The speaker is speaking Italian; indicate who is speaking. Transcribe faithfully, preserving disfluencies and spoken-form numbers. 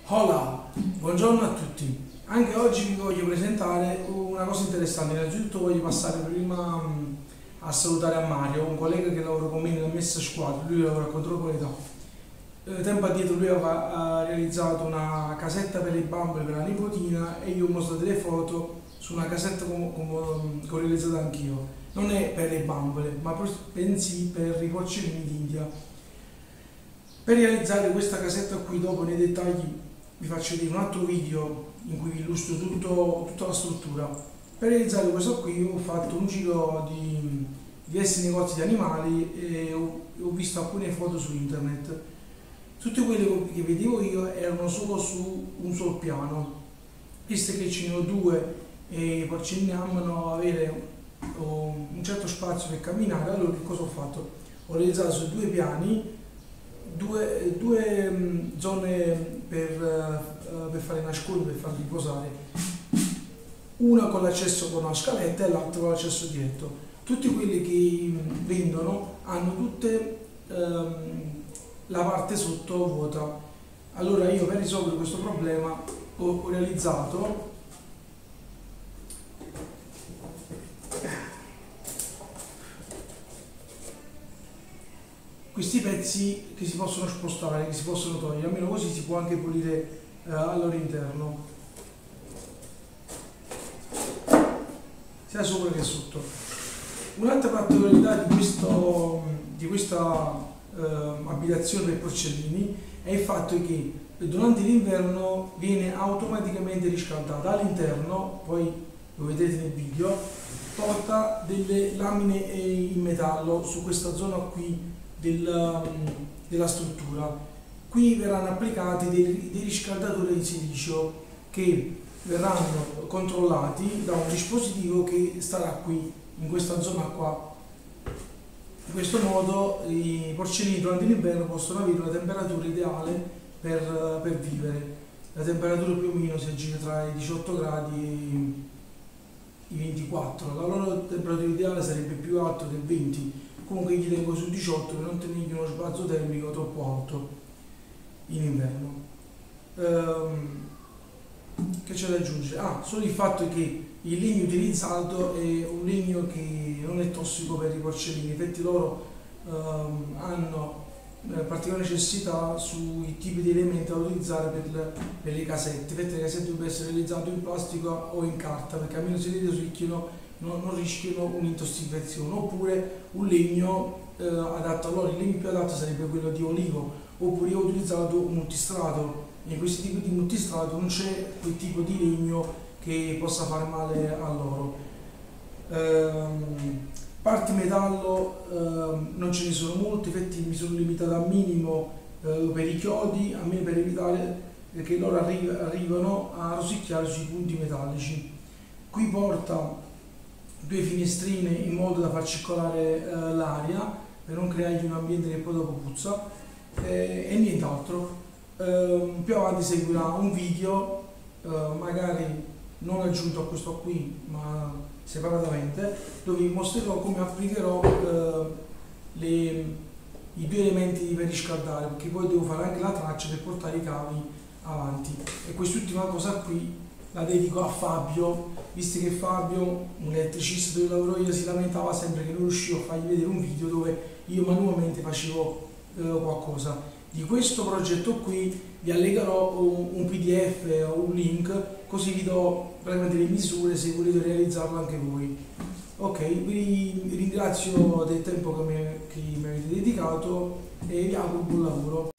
Speaker 1: Hola, buongiorno a tutti. Anche oggi vi voglio presentare una cosa interessante. Innanzitutto voglio passare prima mh, a salutare a Mario, un collega che lavora con me nella messa squadra. Lui lavora a Contropolità. Eh, tempo addietro lui aveva ha realizzato una casetta per le bambole per la nipotina e io ho mostrato delle foto su una casetta come ho realizzato anch'io. Non è per le bambole, ma bensì per i porcellini d'India. Per realizzare questa casetta qui, dopo nei dettagli vi faccio vedere un altro video in cui vi illustro tutto, tutta la struttura. Per realizzare questo qui ho fatto un giro di diversi negozi di animali e ho, ho visto alcune foto su internet. Tutte quelle che vedevo io erano solo su un solo piano, visto che ce ne ho due e i porcellini amano avere un certo spazio per camminare. Allora che cosa ho fatto? Ho realizzato su due piani due, due um, zone per, uh, per fare nascondi, per farli riposare, una con l'accesso con una scaletta e l'altra con l'accesso diretto. Tutti quelli che vendono hanno tutte um, la parte sotto vuota. Allora io, per risolvere questo problema, ho, ho realizzato questi pezzi che si possono spostare, che si possono togliere, almeno così si può anche pulire eh, al loro interno, sia sopra che sotto. Un'altra particolarità di, questo, di questa eh, abitazione per porcellini è il fatto che durante l'inverno viene automaticamente riscaldata. All'interno, poi lo vedete nel video, porta delle lamine in metallo su questa zona qui Della, della struttura. Qui verranno applicati dei, dei riscaldatori di silicio che verranno controllati da un dispositivo che starà qui in questa zona qua. In questo modo i porcellini durante l'inverno possono avere una temperatura ideale per, per vivere. La temperatura più o meno si aggira tra i diciotto gradi e i ventiquattro. La loro temperatura ideale sarebbe più alta del venti. Comunque gli tengo su diciotto per non tenergli uno sbalzo termico troppo alto in inverno. Ehm, che c'è da aggiungere? Ah, solo il fatto che il legno utilizzato è un legno che non è tossico per i porcellini. Infatti loro ehm, hanno eh, particolare necessità sui tipi di elementi da utilizzare per le, per le casette. Infatti le casette devono essere realizzate in plastica o in carta, perché almeno se le rischiano non, non rischiano un'intossicazione. Oppure un legno eh, adatto. Allora il legno più adatto sarebbe quello di olivo, oppure io ho utilizzato un multistrato. In questi tipi di multistrato non c'è quel tipo di legno che possa fare male a loro. Ehm, parti metallo ehm, non ce ne sono molte, infatti mi sono limitato al minimo eh, per i chiodi, almeno per evitare che loro arri arrivano a rosicchiare sui punti metallici. Qui porta due finestrine in modo da far circolare eh, l'aria per non creargli un ambiente che poi dopo puzza eh, e nient'altro. Eh, più avanti seguirà un video eh, magari non aggiunto a questo qui ma separatamente, dove vi mostrerò come applicherò eh, le, i due elementi per riscaldare, perché poi devo fare anche la traccia per portare i cavi avanti. E quest'ultima cosa qui la dedico a Fabio, visto che Fabio, un elettricista dove lavoro io, si lamentava sempre che non riuscivo a fargli vedere un video dove io manualmente facevo eh, qualcosa. Di questo progetto qui vi allegherò un, un P D F o un link, così vi do praticamente le misure se volete realizzarlo anche voi. Ok, vi ringrazio del tempo che mi, che mi avete dedicato e vi auguro buon lavoro.